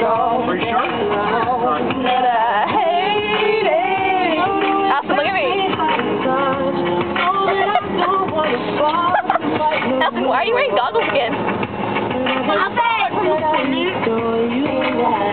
Are you sure? Elsa, look at me. Elsa, why are you wearing goggles again? I'll bet.